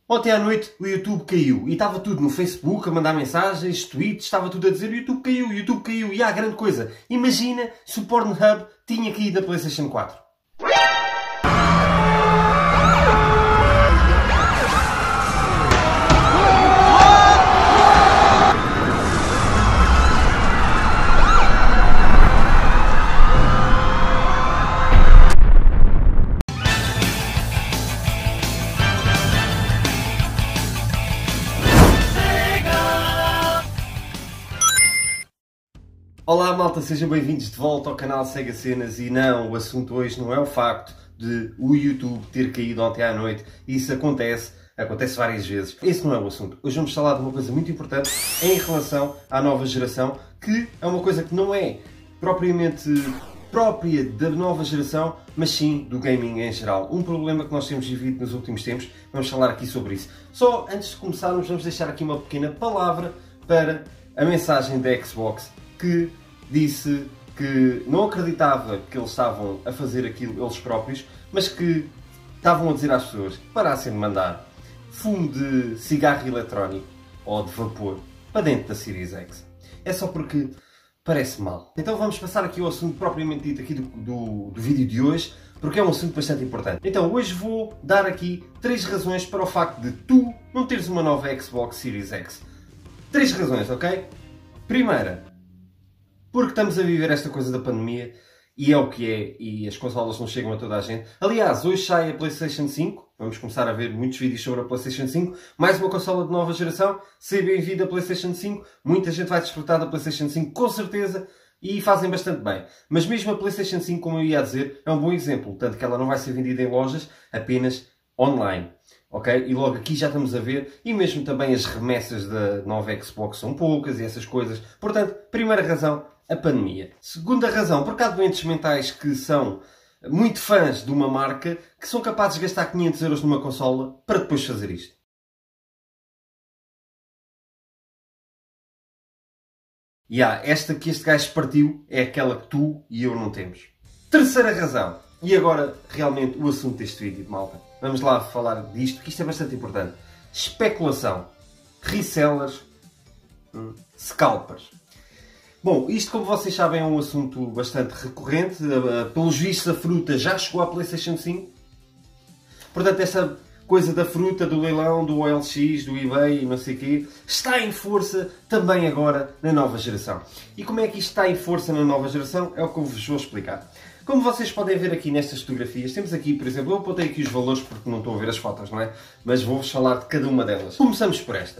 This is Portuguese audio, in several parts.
Ontem à noite o YouTube caiu e estava tudo no Facebook a mandar mensagens, tweets, estava tudo a dizer o YouTube caiu e há grande coisa. Imagina se o Pornhub tinha caído na PlayStation 4. Olá malta, sejam bem-vindos de volta ao canal Sega Cenas e não, o assunto hoje não é o facto de o YouTube ter caído ontem à noite. Isso acontece várias vezes. Esse não é o assunto. Hoje vamos falar de uma coisa muito importante em relação à nova geração, que é uma coisa que não é propriamente própria da nova geração, mas sim do gaming em geral. Um problema que nós temos vivido nos últimos tempos, vamos falar aqui sobre isso. Só antes de começarmos, vamos deixar aqui uma pequena palavra para a mensagem da Xbox, que disse que não acreditava que eles estavam a fazer aquilo eles próprios, mas que estavam a dizer às pessoas que parassem de mandar fumo de cigarro eletrónico ou de vapor para dentro da Series X. É só porque parece mal. Então vamos passar aqui ao assunto propriamente dito aqui do vídeo de hoje, porque é um assunto bastante importante. Então hoje vou dar aqui 3 razões para o facto de tu não teres uma nova Xbox Series X. 3 razões, ok? Primeira, porque estamos a viver esta coisa da pandemia e é o que é, e as consolas não chegam a toda a gente. Aliás, hoje sai a PlayStation 5, vamos começar a ver muitos vídeos sobre a PlayStation 5, mais uma consola de nova geração, seja bem-vinda a PlayStation 5, muita gente vai desfrutar da PlayStation 5 com certeza e fazem bastante bem. Mas mesmo a PlayStation 5, como eu ia dizer, é um bom exemplo, tanto que ela não vai ser vendida em lojas, apenas online. Ok? E logo aqui já estamos a ver, e mesmo também as remessas da nova Xbox são poucas e essas coisas. Portanto, primeira razão, a pandemia. Segunda razão, porque há doentes mentais que são muito fãs de uma marca que são capazes de gastar 500 euros numa consola para depois fazer isto. E esta que este gajo partiu é aquela que tu e eu não temos. Terceira razão, e agora realmente o assunto deste vídeo, malta. Vamos lá falar disto, que isto é bastante importante. Especulação, resellers, scalpers. Bom, isto, como vocês sabem, é um assunto bastante recorrente. Pelos vistos, a fruta já chegou à PlayStation 5. Portanto, essa coisa da fruta, do leilão, do OLX, do eBay e não sei o quê, está em força também agora na nova geração. E como é que isto está em força na nova geração? É o que eu vos vou explicar. Como vocês podem ver aqui nestas fotografias, temos aqui, por exemplo, eu apontei aqui os valores porque não estou a ver as fotos, não é? Mas vou-vos falar de cada uma delas. Começamos por esta.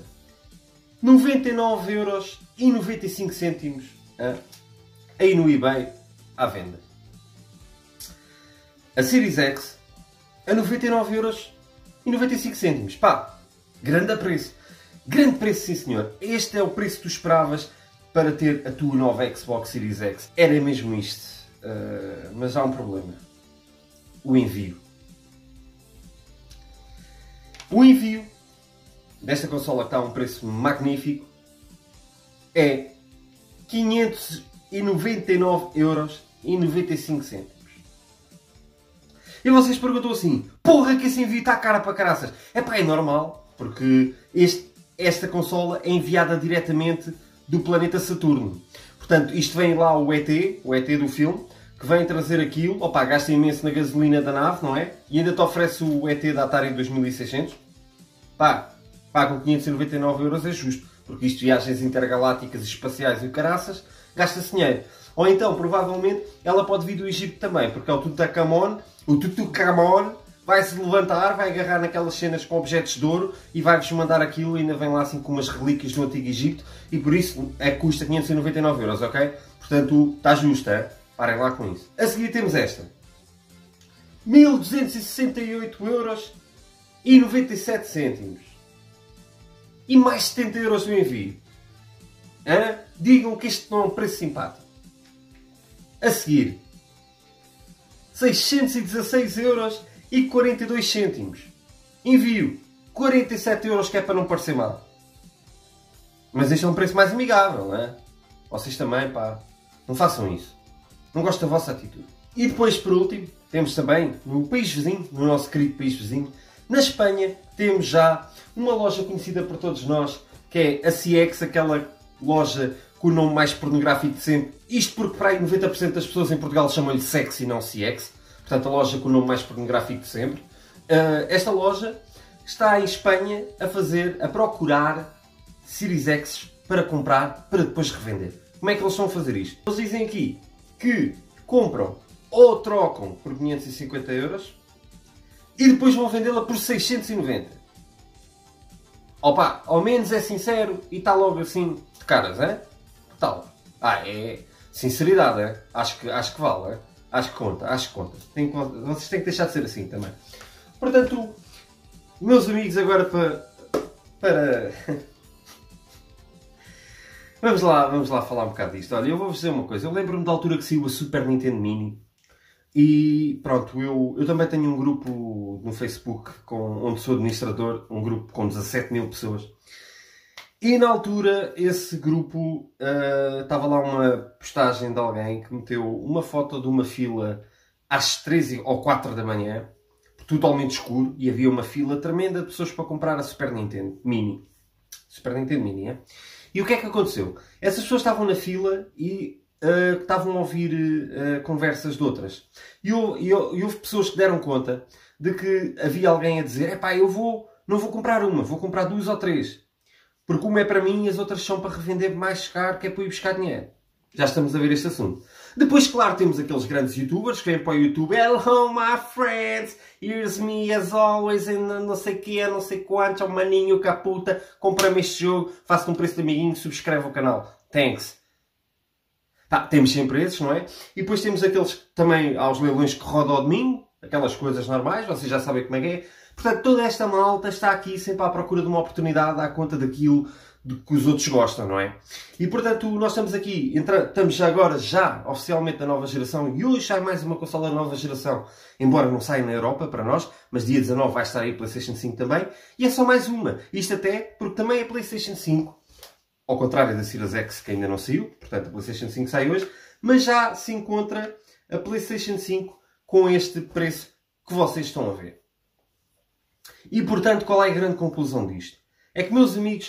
99,95€ aí no eBay à venda. A Series X a 99,95€. Pá, grande preço. Grande preço, sim senhor. Este é o preço que tu esperavas para ter a tua nova Xbox Series X. Era mesmo isto. Mas há um problema. O envio. O envio desta consola que está a um preço magnífico é 599,95€. E vocês perguntam assim, porra que esse envio está cara para caraças. É normal, porque esta consola é enviada diretamente do planeta Saturno. Portanto, isto vem lá o ET do filme, que vem trazer aquilo, opa, gasta imenso na gasolina da nave, não é? E ainda te oferece o ET da Atari 2600. Pá, com 599€ é justo, porque isto viagens intergalácticas e espaciais e o caraças, gasta-se dinheiro. Ou então, provavelmente, ela pode vir do Egito também, porque é o Tutankhamon vai se levantar, vai agarrar naquelas cenas com objetos de ouro e vai-vos mandar aquilo e ainda vem lá assim com umas relíquias do Antigo Egito e por isso custa 599€, ok? Portanto, está justo, hein? Parem lá com isso. A seguir temos esta. 1.268,97€. E mais 70€ no envio. Digam que este não é um preço simpático. A seguir, 616,42€. Envio, 47€, que é para não parecer mal. Mas este é um preço mais amigável, não é? Vocês também, pá, não façam isso. Não gosto da vossa atitude. E depois, por último, temos também no país vizinho, no nosso querido país vizinho, Na Espanha temos já uma loja conhecida por todos nós, que é a CX, aquela loja com o nome mais pornográfico de sempre. Isto porque para aí 90% das pessoas em Portugal chamam-lhe Sex e não CX. Portanto, a loja com o nome mais pornográfico de sempre. Esta loja está em Espanha a procurar Series X para comprar, para depois revender. Como é que eles estão a fazer isto? Eles dizem aqui que compram ou trocam por 550 euros e depois vão vendê-la por 690. Opa, ao menos é sincero e está logo assim de caras, é? Que tal? É sinceridade, é? Acho que vale, é? Acho que conta. Vocês têm que deixar de ser assim também. Portanto, meus amigos, agora para... Vamos lá falar um bocado disto. Olha, eu vou-vos dizer uma coisa. Eu lembro-me da altura que saiu a Super Nintendo Mini. E pronto, eu também tenho um grupo no Facebook onde sou administrador. Um grupo com 17 mil pessoas. E na altura, esse grupo, estava lá uma postagem de alguém que meteu uma foto de uma fila às 3 ou 4 da manhã. Totalmente escuro. E havia uma fila tremenda de pessoas para comprar a Super Nintendo Mini. Super Nintendo Mini, é? E o que é que aconteceu? Essas pessoas estavam na fila e estavam a ouvir conversas de outras. E houve pessoas que deram conta de que havia alguém a dizer: epá, não vou comprar uma, vou comprar 2 ou 3. Porque uma é para mim e as outras são para revender mais caro, que é para ir buscar dinheiro. Já estamos a ver este assunto. Depois, claro, temos aqueles grandes youtubers que vêm para o YouTube. Hello, my friends! Here's me as always, and não sei o que, não sei quantos, ao maninho, caputa, compra-me este jogo, faço-te um preço de amiguinho, subscreve o canal. Thanks. Temos sempre esses, não é? E depois temos aqueles que também, aos leilões que rodam ao domingo, aquelas coisas normais, vocês já sabem como é que é. Portanto, toda esta malta está aqui sempre à procura de uma oportunidade à conta daquilo de que os outros gostam, não é? E portanto, nós estamos aqui, estamos já agora, oficialmente da nova geração, e hoje sai mais uma consola da nova geração, embora não saia na Europa para nós, mas dia 19 vai estar aí a PlayStation 5 também, e é só mais uma. Isto até porque também a PlayStation 5, ao contrário da Series X que ainda não saiu, portanto a PlayStation 5 sai hoje, mas já se encontra a PlayStation 5 com este preço que vocês estão a ver. E portanto, qual é a grande conclusão disto? É que, meus amigos,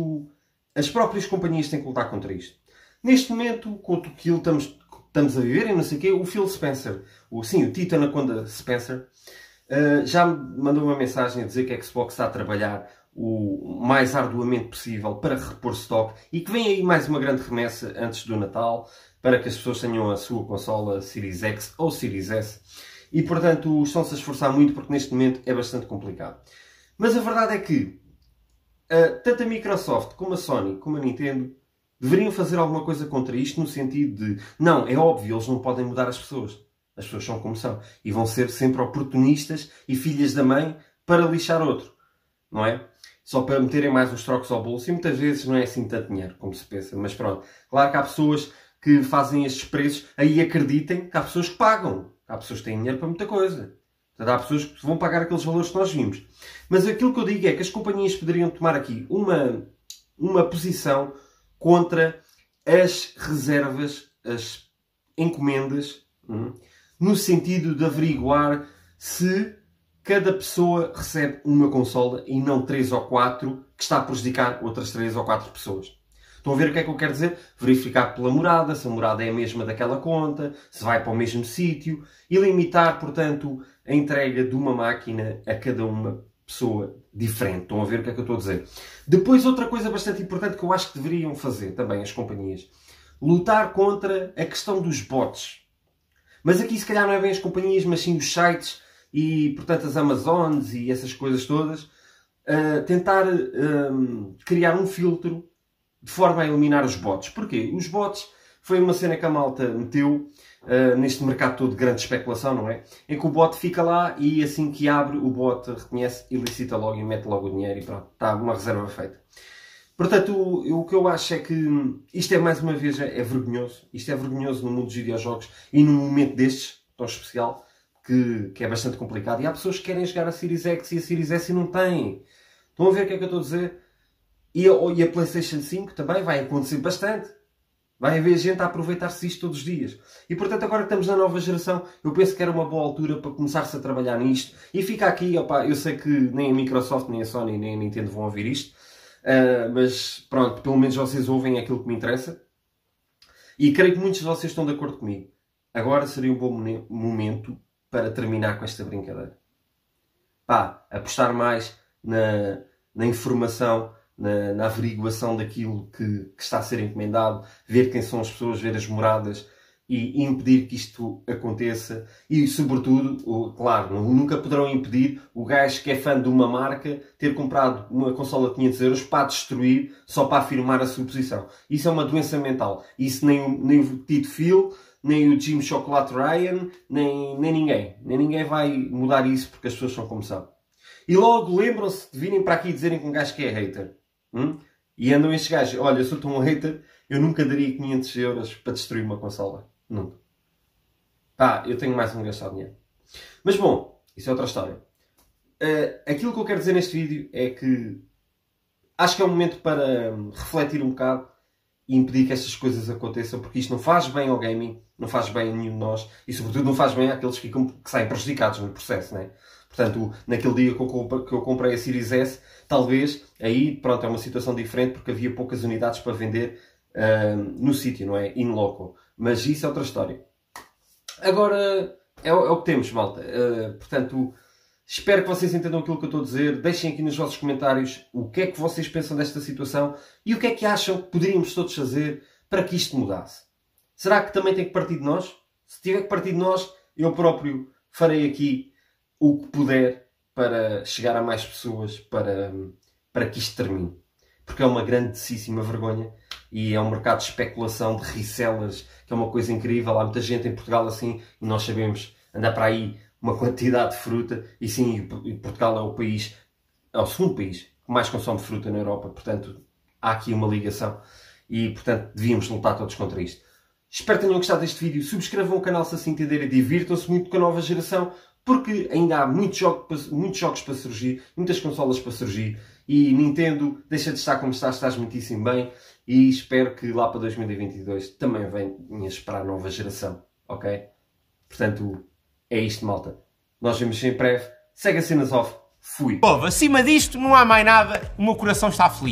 as próprias companhias têm que lutar contra isto. Neste momento, com o que estamos a viver e não sei o quê, o Phil Spencer, o Tito Anaconda Spencer, já me mandou uma mensagem a dizer que a Xbox está a trabalhar o mais arduamente possível para repor stock e que vem aí mais uma grande remessa antes do Natal para que as pessoas tenham a sua consola Series X ou Series S. E, portanto, estão-se a esforçar muito porque neste momento é bastante complicado. Mas a verdade é que tanto a Microsoft como a Sony como a Nintendo deveriam fazer alguma coisa contra isto no sentido de, não, é óbvio, eles não podem mudar as pessoas. As pessoas são como são. E vão ser sempre oportunistas e filhas da mãe para lixar outro. Não é? Só para meterem mais uns trocos ao bolso. E muitas vezes não é assim tanto dinheiro como se pensa. Mas pronto. Claro que há pessoas que fazem estes preços. Aí acreditem que há pessoas que pagam. Há pessoas que têm dinheiro para muita coisa. Portanto, há pessoas que vão pagar aqueles valores que nós vimos. Mas aquilo que eu digo é que as companhias poderiam tomar aqui uma posição contra as reservas, as encomendas, no sentido de averiguar se cada pessoa recebe uma consola e não 3 ou 4 que está a prejudicar outras 3 ou 4 pessoas. Estão a ver o que é que eu quero dizer? Verificar pela morada, se a morada é a mesma daquela conta, se vai para o mesmo sítio e limitar, portanto, a entrega de uma máquina a cada uma pessoa diferente. Estão a ver o que é que eu estou a dizer? Depois, outra coisa bastante importante que eu acho que deveriam fazer também as companhias. Lutar contra a questão dos bots. Mas aqui se calhar não é bem as companhias, mas sim os sites e, portanto, as Amazons e essas coisas todas. Tentar criar um filtro de forma a eliminar os bots. Porquê? Os bots foi uma cena que a malta meteu neste mercado todo de grande especulação, não é? Em que o bot fica lá e assim que abre, o bot reconhece, ilicita logo e mete logo o dinheiro e pronto, está uma reserva feita. Portanto, o que eu acho é que isto é, mais uma vez, é vergonhoso. Isto é vergonhoso no mundo dos videojogos e num momento destes, tão especial, que é bastante complicado. E há pessoas que querem jogar a Series X e a Series S e não têm. Estão a ver o que é que eu estou a dizer? E a PlayStation 5 também vai acontecer bastante. Vai haver gente a aproveitar-se disto todos os dias. E portanto, agora que estamos na nova geração, eu penso que era uma boa altura para começar-se a trabalhar nisto. E fica aqui, opa, eu sei que nem a Microsoft, nem a Sony, nem a Nintendo vão ouvir isto. Mas pronto, pelo menos vocês ouvem aquilo que me interessa. E creio que muitos de vocês estão de acordo comigo. Agora seria um bom momento para terminar com esta brincadeira. Pá, apostar mais na informação, na averiguação daquilo que está a ser encomendado, ver quem são as pessoas, ver as moradas e impedir que isto aconteça. E, sobretudo, claro, nunca poderão impedir o gajo que é fã de uma marca ter comprado uma consola de 500 euros para a destruir, só para afirmar a sua posição. Isso é uma doença mental. Isso nem o Tito Phil, nem o Jim Chocolate Ryan, nem ninguém. Nem ninguém vai mudar isso porque as pessoas são como são. E logo lembram-se de virem para aqui dizerem que um gajo que é hater. E andam estes gajos. Olha, eu sou tão hater, eu nunca daria 500 euros para destruir uma consola. Nunca. Pá, eu tenho mais um gastar dinheiro. Mas bom, isso é outra história. Aquilo que eu quero dizer neste vídeo é que acho que é um momento para refletir um bocado e impedir que estas coisas aconteçam, porque isto não faz bem ao gaming, não faz bem a nenhum de nós e, sobretudo, não faz bem àqueles que saem prejudicados no processo, não é? Portanto, naquele dia que eu comprei a Series S, talvez, aí, pronto, é uma situação diferente porque havia poucas unidades para vender no sítio, não é? In loco. Mas isso é outra história. Agora, é o que temos, malta. Portanto, espero que vocês entendam aquilo que eu estou a dizer. Deixem aqui nos vossos comentários o que é que vocês pensam desta situação e o que é que acham que poderíamos todos fazer para que isto mudasse. Será que também tem que partir de nós? Se tiver que partir de nós, eu próprio farei aqui o que puder para chegar a mais pessoas para que isto termine. Porque é uma grandíssima vergonha e é um mercado de especulação, de resellers, que é uma coisa incrível. Há muita gente em Portugal assim e nós sabemos andar para aí uma quantidade de fruta. E sim, Portugal é o segundo país que mais consome fruta na Europa. Portanto, há aqui uma ligação e, portanto, devíamos lutar todos contra isto. Espero que tenham gostado deste vídeo. Subscrevam o canal se assim entenderem. Divirtam-se muito com a nova geração, porque ainda há muitos jogos para surgir, muitas consolas para surgir, e Nintendo deixa de estar como está, estás muitíssimo bem, e espero que lá para 2022 também venhas para a nova geração, ok? Portanto, é isto, malta. Nós vemos em breve. Segue a Cenas Off. Fui. Acima disto não há mais nada, o meu coração está feliz.